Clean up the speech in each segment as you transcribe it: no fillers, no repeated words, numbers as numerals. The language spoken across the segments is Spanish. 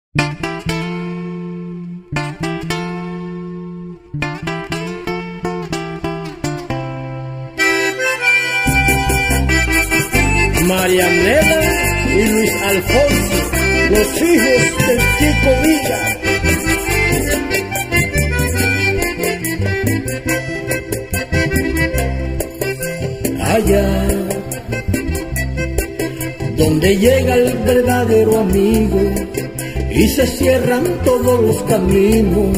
Marianela y Luis Alfonso, los hijos del Chico Villa. Allá donde llega el verdadero amigo y se cierran todos los caminos,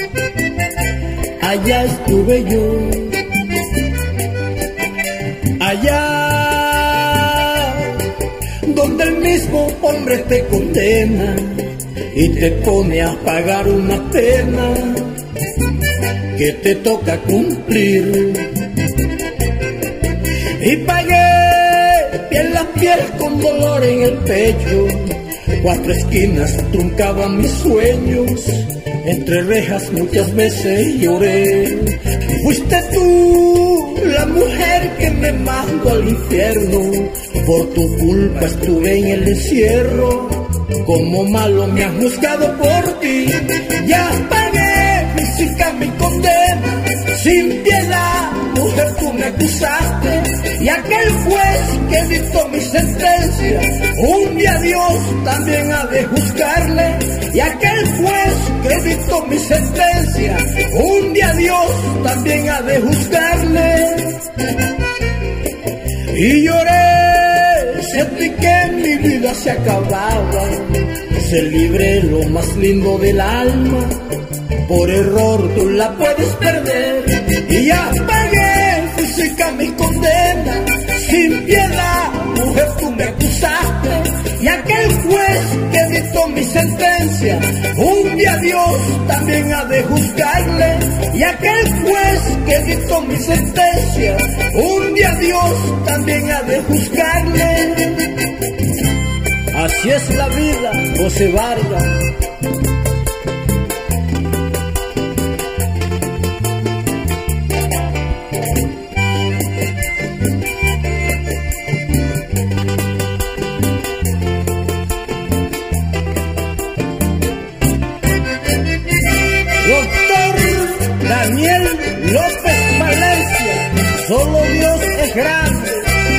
allá estuve yo. Allá donde el mismo hombre te condena y te pone a pagar una pena que te toca cumplir. Y pagué piel a piel con dolor en el pecho, 4 esquinas truncaban mis sueños, entre rejas muchas veces lloré. Fuiste tú la mujer que me mandó al infierno, por tu culpa estuve en el encierro, como malo me han juzgado por ti. Ya pagué física mi condena, sin piedad, mujer, tú me acusaste, y aquel juez que dictó mi sentencia, un día Dios también ha de juzgarle. Y aquel juez que dictó mi sentencia, un día Dios también ha de juzgarle. Y lloré, sentí que mi vida se acababa, se libré lo más lindo del alma, por error tú la puedes perder. Y ya pagué física mi condena, sin piedad, mujer, tú me acusaste, y aquel juez que dictó mi sentencia, un día Dios también ha de juzgarle. Y aquel juez que dictó mi sentencia, un día Dios también ha de juzgarle. Así es la vida, José Vargas. Daniel López Valencia, solo Dios es grande.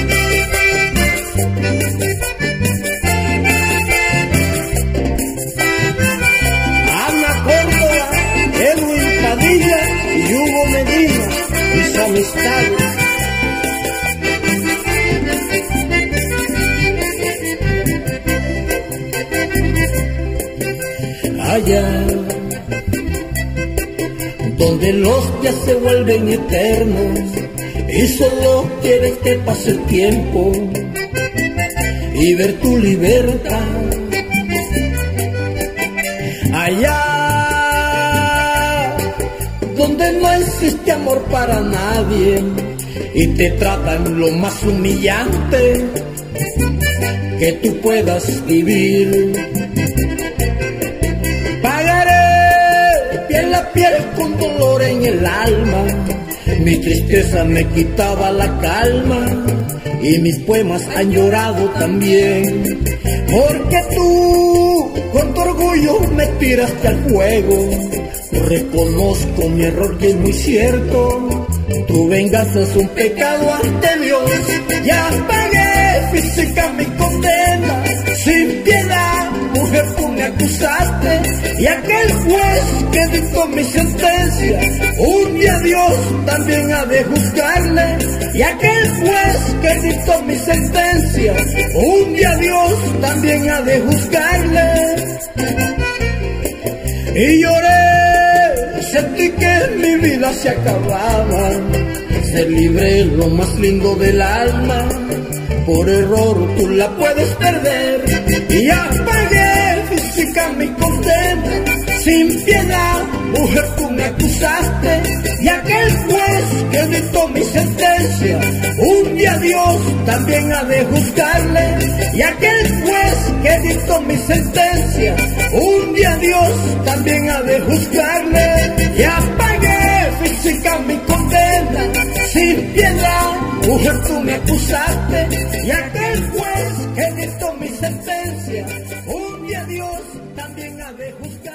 Ana Córdoba, Edwin Padilla y Hugo Medina, mis amistades. Allá donde los días se vuelven eternos y solo quieres que pase el tiempo y ver tu libertad. Allá donde no existe amor para nadie y te tratan lo más humillante que tú puedas vivir. Piel con dolor en el alma, mi tristeza me quitaba la calma y mis poemas han llorado también, porque tú con tu orgullo me tiraste al fuego. Reconozco mi error y es muy cierto, tu venganza es un pecado ante Dios. Ya pagué física mi condena, sin piedad, mujer, tú me acusaste, y aquel juez que dictó mi sentencia, un día Dios también ha de juzgarle. Y aquel juez que dictó mi sentencia, un día Dios también ha de juzgarle. Y lloré, sentí que mi vida se acababa, se libré lo más lindo del alma, por error tú la puedes perder. Y ya pagué física mi condena, sin piedad, mujer, tú me acusaste, y aquel juez que dictó mi sentencia, un día Dios también ha de juzgarle. Y aquel juez que dictó mi sentencia, un día Dios también ha de juzgarle. Ya pagué física mi condena, sin piedad, mujer, tú me acusaste, y aquel juez que dictó mi sentencia, un día Dios también ha de juzgar.